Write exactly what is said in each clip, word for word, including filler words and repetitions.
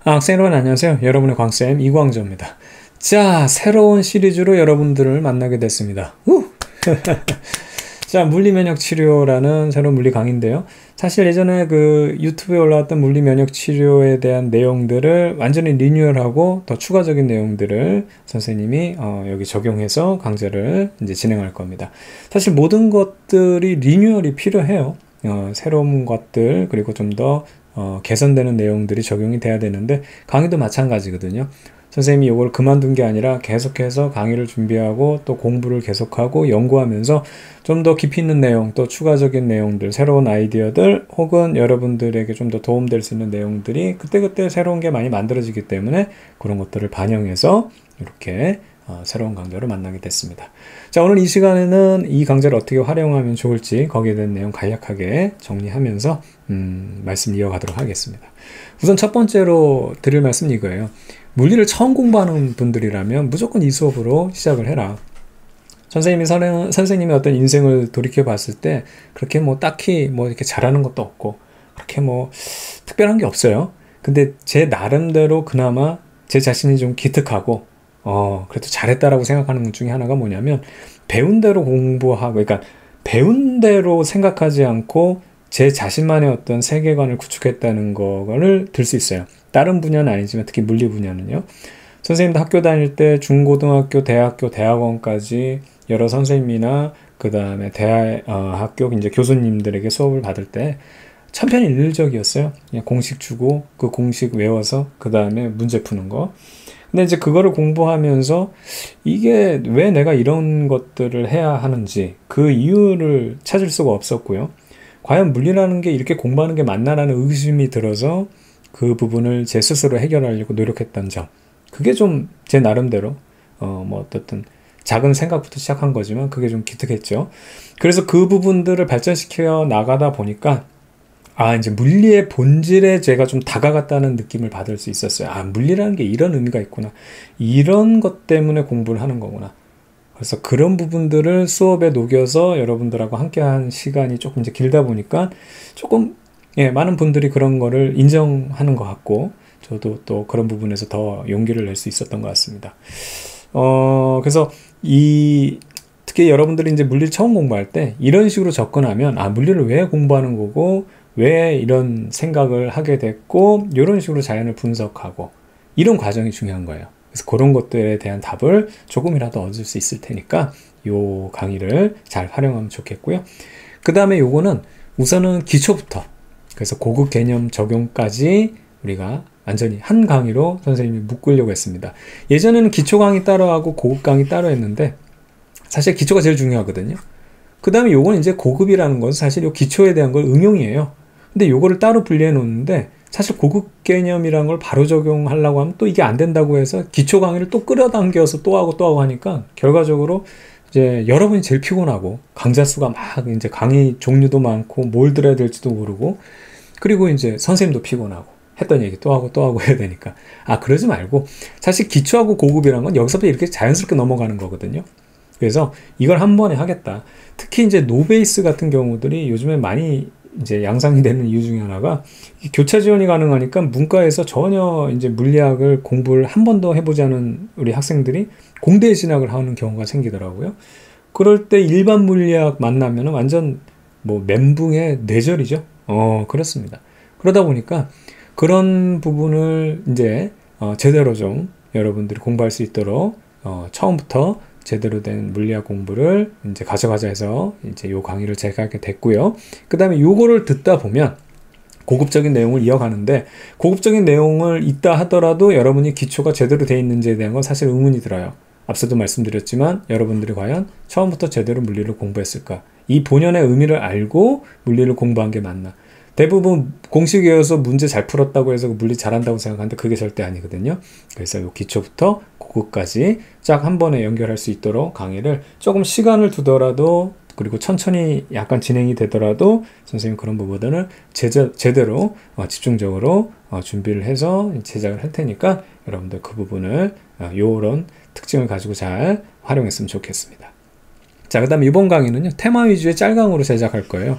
아, 학생 여러분 안녕하세요. 여러분의 광쌤 이광조입니다. 자, 새로운 시리즈로 여러분들을 만나게 됐습니다. 우! 자, 물리면역치료라는 새로운 물리 강의인데요. 사실 예전에 그 유튜브에 올라왔던 물리면역치료에 대한 내용들을 완전히 리뉴얼하고 더 추가적인 내용들을 선생님이 어, 여기 적용해서 강좌를 이제 진행할 겁니다. 사실 모든 것들이 리뉴얼이 필요해요. 어, 새로운 것들 그리고 좀 더 어, 개선되는 내용들이 적용이 돼야 되는데 강의도 마찬가지거든요. 선생님이 이걸 그만둔 게 아니라 계속해서 강의를 준비하고 또 공부를 계속하고 연구하면서 좀 더 깊이 있는 내용, 또 추가적인 내용들, 새로운 아이디어들 혹은 여러분들에게 좀 더 도움될 수 있는 내용들이 그때그때 새로운 게 많이 만들어지기 때문에 그런 것들을 반영해서 이렇게 어, 새로운 강좌로 만나게 됐습니다. 자, 오늘 이 시간에는 이 강좌를 어떻게 활용하면 좋을지 거기에 대한 내용 간략하게 정리하면서 음, 말씀 이어가도록 하겠습니다. 우선 첫 번째로 드릴 말씀은 이거예요. 물리를 처음 공부하는 분들이라면 무조건 이 수업으로 시작을 해라. 선생님이 선, 선생님의 어떤 인생을 돌이켜 봤을 때 그렇게 뭐 딱히 뭐 이렇게 잘하는 것도 없고 그렇게 뭐 특별한 게 없어요. 근데 제 나름대로 그나마 제 자신이 좀 기특하고 어 그래도 잘했다라고 생각하는 것 중에 하나가 뭐냐면 배운 대로 공부하고 그러니까 배운 대로 생각하지 않고 제 자신만의 어떤 세계관을 구축했다는 거를 들 수 있어요. 다른 분야는 아니지만 특히 물리 분야는요. 선생님도 학교 다닐 때 중고등학교, 대학교, 대학원까지 여러 선생님이나 그 다음에 대학 어, 학교 이제 교수님들에게 수업을 받을 때 천편일률적이었어요. 그냥 공식 주고 그 공식 외워서 그 다음에 문제 푸는 거. 근데 이제 그거를 공부하면서 이게 왜 내가 이런 것들을 해야 하는지 그 이유를 찾을 수가 없었고요. 과연 물리라는 게 이렇게 공부하는 게 맞나라는 의심이 들어서 그 부분을 제 스스로 해결하려고 노력했던 점. 그게 좀 제 나름대로 어 뭐 어떻든 작은 생각부터 시작한 거지만 그게 좀 기특했죠. 그래서 그 부분들을 발전시켜 나가다 보니까 아, 이제 물리의 본질에 제가 좀 다가갔다는 느낌을 받을 수 있었어요. 아, 물리라는 게 이런 의미가 있구나. 이런 것 때문에 공부를 하는 거구나. 그래서 그런 부분들을 수업에 녹여서 여러분들하고 함께 한 시간이 조금 이제 길다 보니까 조금, 예, 많은 분들이 그런 거를 인정하는 것 같고, 저도 또 그런 부분에서 더 용기를 낼 수 있었던 것 같습니다. 어, 그래서 이, 특히 여러분들이 이제 물리를 처음 공부할 때 이런 식으로 접근하면, 아, 물리를 왜 공부하는 거고, 왜 이런 생각을 하게 됐고 이런 식으로 자연을 분석하고 이런 과정이 중요한 거예요. 그래서 그런 것들에 대한 답을 조금이라도 얻을 수 있을 테니까 요 강의를 잘 활용하면 좋겠고요. 그 다음에 요거는 우선은 기초부터 그래서 고급 개념 적용까지 우리가 완전히 한 강의로 선생님이 묶으려고 했습니다. 예전에는 기초 강의 따로 하고 고급 강의 따로 했는데 사실 기초가 제일 중요하거든요. 그 다음에 요건 이제 고급이라는 것은 사실 요 기초에 대한 걸 응용이에요. 근데 요거를 따로 분리해 놓는데 사실 고급 개념이란 걸 바로 적용하려고 하면 또 이게 안 된다고 해서 기초 강의를 또 끌어당겨서 또 하고 또 하고 하니까 결과적으로 이제 여러분이 제일 피곤하고 강좌 수가 막 이제 강의 종류도 많고 뭘 들어야 될지도 모르고 그리고 이제 선생님도 피곤하고 했던 얘기 또 하고 또 하고 해야 되니까 아 그러지 말고 사실 기초하고 고급이란 건 여기서부터 이렇게 자연스럽게 넘어가는 거거든요. 그래서 이걸 한 번에 하겠다. 특히 이제 노베이스 같은 경우들이 요즘에 많이 이제 양상이 되는 이유 중에 하나가 교차 지원이 가능하니까 문과에서 전혀 이제 물리학을 공부를 한 번도 해보지 않은 우리 학생들이 공대에 진학을 하는 경우가 생기더라고요. 그럴 때 일반 물리학 만나면 완전 뭐 멘붕의 뇌절이죠. 어, 그렇습니다. 그러다 보니까 그런 부분을 이제 어, 제대로 좀 여러분들이 공부할 수 있도록 어, 처음부터 제대로 된 물리학 공부를 이제 가져가자 해서 이제 요 강의를 제가 하게 됐고요. 그 다음에 요거를 듣다 보면 고급적인 내용을 이어가는데 고급적인 내용을 있다 하더라도 여러분이 기초가 제대로 돼 있는지에 대한 건 사실 의문이 들어요. 앞서도 말씀드렸지만 여러분들이 과연 처음부터 제대로 물리를 공부했을까? 이 본연의 의미를 알고 물리를 공부한 게 맞나? 대부분 공식 외워서 문제 잘 풀었다고 해서 물리 잘한다고 생각하는데 그게 절대 아니거든요. 그래서 요 기초부터 고급까지 쫙 한 번에 연결할 수 있도록 강의를 조금 시간을 두더라도 그리고 천천히 약간 진행이 되더라도 선생님 그런 부분들을 제제, 제대로 어, 집중적으로 어, 준비를 해서 제작을 할 테니까 여러분들 그 부분을 어, 요런 특징을 가지고 잘 활용했으면 좋겠습니다. 자, 그 다음에 이번 강의는요 테마 위주의 짤강으로 제작할 거예요.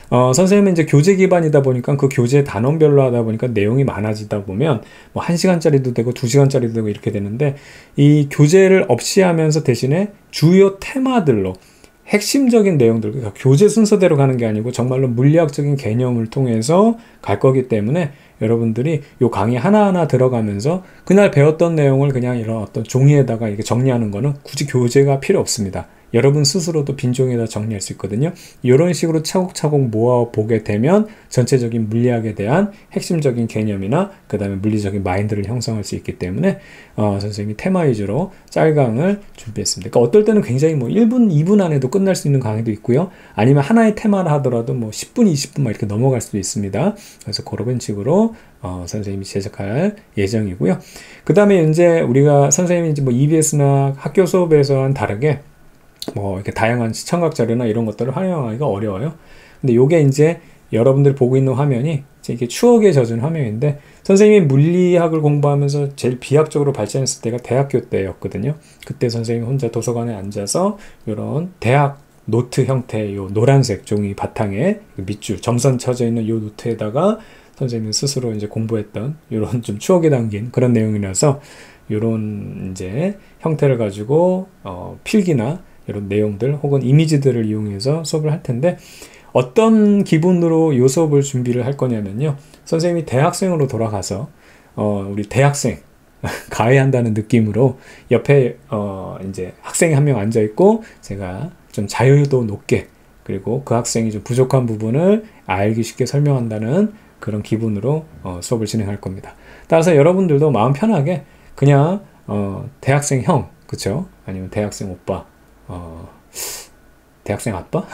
어, 선생님은 이제 교재 기반이다 보니까 그 교재 단원별로 하다 보니까 내용이 많아지다 보면 뭐 한 시간짜리도 되고 두 시간짜리도 되고 이렇게 되는데, 이 교재를 없이 하면서 대신에 주요 테마들로 핵심적인 내용들, 그러니까 교재 순서대로 가는 게 아니고 정말로 물리학적인 개념을 통해서 갈 거기 때문에 여러분들이 요 강의 하나하나 들어가면서 그날 배웠던 내용을 그냥 이런 어떤 종이에다가 이렇게 정리하는 거는 굳이 교재가 필요 없습니다. 여러분 스스로도 빈 종이에다 정리할 수 있거든요. 이런 식으로 차곡차곡 모아 보게 되면 전체적인 물리학에 대한 핵심적인 개념이나 그 다음에 물리적인 마인드를 형성할 수 있기 때문에 어, 선생님이 테마 위주로 짤강을 준비했습니다. 그러니까 어떨 때는 굉장히 뭐 일 분, 이 분 안에도 끝날 수 있는 강의도 있고요. 아니면 하나의 테마를 하더라도 뭐 십 분, 이십 분 막 이렇게 넘어갈 수도 있습니다. 그래서 그런 식으로 어, 선생님이 제작할 예정이고요. 그 다음에 이제 우리가 선생님이 이제 뭐 이비에스나 학교 수업에서와는 다르게 뭐 이렇게 다양한 시청각 자료나 이런 것들을 활용하기가 어려워요. 근데 요게 이제 여러분들이 보고 있는 화면이 이게 추억에 젖은 화면인데, 선생님이 물리학을 공부하면서 제일 비약적으로 발전했을 때가 대학교 때였거든요. 그때 선생님이 혼자 도서관에 앉아서 이런 대학 노트 형태의 요 노란색 종이 바탕에 밑줄 점선 쳐져 있는 요 노트에다가 선생님 스스로 이제 공부했던 이런 좀 추억에 담긴 그런 내용이라서 이런 이제 형태를 가지고 어, 필기나 이런 내용들 혹은 이미지들을 이용해서 수업을 할 텐데, 어떤 기분으로 이 수업을 준비를 할 거냐면요, 선생님이 대학생으로 돌아가서 어, 우리 대학생 가해한다는 느낌으로 옆에 어, 이제 학생이 한 명 앉아 있고 제가 좀 자유도 높게, 그리고 그 학생이 좀 부족한 부분을 알기 쉽게 설명한다는 그런 기분으로 어, 수업을 진행할 겁니다. 따라서 여러분들도 마음 편하게 그냥 어, 대학생 형, 그쵸? 아니면 대학생 오빠, 어, 대학생 아빠?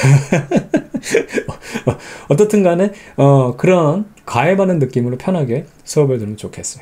어떻든 간에 어, 그런 가해받는 느낌으로 편하게 수업을 들으면 좋겠어요.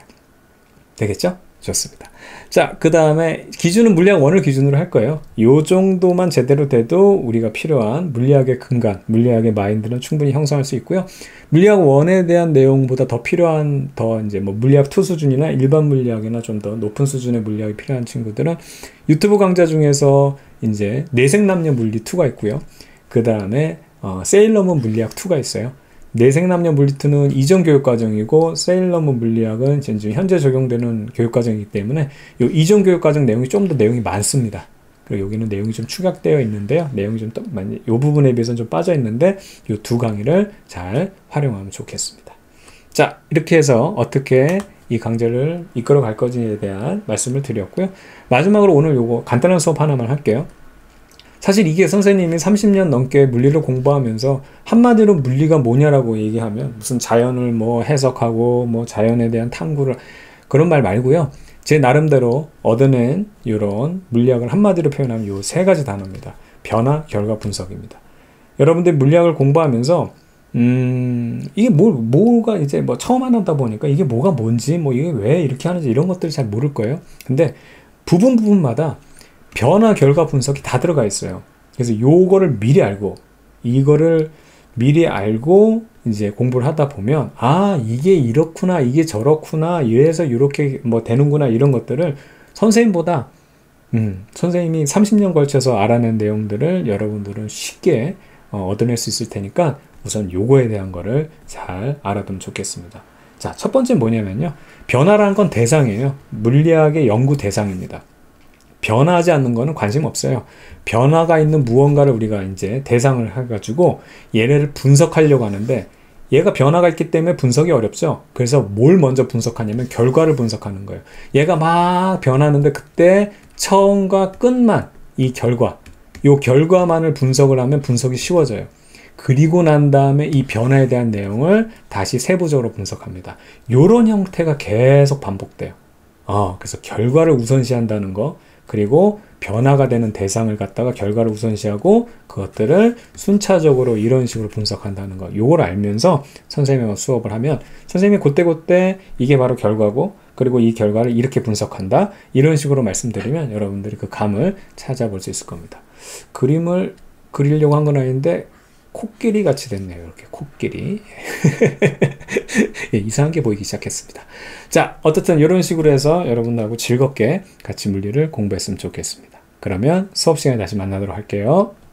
되겠죠? 좋습니다. 자, 그 다음에 기준은 물리학 일을 기준으로 할 거예요. 요 정도만 제대로 돼도 우리가 필요한 물리학의 근간, 물리학의 마인드는 충분히 형성할 수 있고요. 물리학 일에 대한 내용보다 더 필요한, 더 이제 뭐 물리학 이 수준이나 일반 물리학이나 좀 더 높은 수준의 물리학이 필요한 친구들은 유튜브 강좌 중에서 이제 내생남녀 물리 이가 있고요. 그 다음에 어, 세일러문 물리학 이가 있어요. 내생남녀 물리 이는 이전 교육과정이고, 세일러문 물리학은 지금 현재 적용되는 교육과정이기 때문에 이 이전 교육과정 내용이 좀 더 내용이 많습니다. 그리고 여기는 내용이 좀 축약되어 있는데요. 내용이 좀 이 부분에 비해서는 좀 빠져 있는데 이 두 강의를 잘 활용하면 좋겠습니다. 자, 이렇게 해서 어떻게 이 강좌를 이끌어 갈 건지에 대한 말씀을 드렸고요. 마지막으로 오늘 요거 간단한 수업 하나만 할게요. 사실 이게 선생님이 삼십 년 넘게 물리를 공부하면서 한마디로 물리가 뭐냐라고 얘기하면 무슨 자연을 뭐 해석하고 뭐 자연에 대한 탐구를, 그런 말 말고요. 제 나름대로 얻어낸 이런 물리학을 한마디로 표현하면 요 세 가지 단어입니다. 변화, 결과, 분석입니다. 여러분들 물리학을 공부하면서 음, 이게 뭐, 뭐가 이제 뭐 처음 하다 보니까 이게 뭐가 뭔지, 뭐 이게 왜 이렇게 하는지 이런 것들을 잘 모를 거예요. 근데 부분 부분마다 변화, 결과, 분석이 다 들어가 있어요. 그래서 요거를 미리 알고, 이거를 미리 알고 이제 공부를 하다 보면, 아, 이게 이렇구나, 이게 저렇구나, 이래서 이렇게 뭐 되는구나, 이런 것들을 선생님보다, 음, 선생님이 삼십 년 걸쳐서 알아낸 내용들을 여러분들은 쉽게 어, 얻어낼 수 있을 테니까 우선 요거에 대한 거를 잘 알아두면 좋겠습니다. 자, 첫 번째 뭐냐면요. 변화라는 건 대상이에요. 물리학의 연구 대상입니다. 변화하지 않는 거는 관심 없어요. 변화가 있는 무언가를 우리가 이제 대상을 해가지고 얘를 분석하려고 하는데, 얘가 변화가 있기 때문에 분석이 어렵죠. 그래서 뭘 먼저 분석하냐면 결과를 분석하는 거예요. 얘가 막 변하는데 그때 처음과 끝만, 이 결과, 이 결과만을 분석을 하면 분석이 쉬워져요. 그리고 난 다음에 이 변화에 대한 내용을 다시 세부적으로 분석합니다. 이런 형태가 계속 반복돼요. 어, 그래서 결과를 우선시한다는 거, 그리고 변화가 되는 대상을 갖다가 결과를 우선시하고 그것들을 순차적으로 이런 식으로 분석한다는 거, 요걸 알면서 선생님과 수업을 하면 선생님이 그때그때 이게 바로 결과고, 그리고 이 결과를 이렇게 분석한다, 이런 식으로 말씀드리면 여러분들이 그 감을 찾아볼 수 있을 겁니다. 그림을 그리려고 한 건 아닌데 코끼리 같이 됐네요. 이렇게 코끼리. 예, 이상한 게 보이기 시작했습니다. 자, 어쨌든 이런 식으로 해서 여러분하고 즐겁게 같이 물리를 공부했으면 좋겠습니다. 그러면 수업 시간에 다시 만나도록 할게요.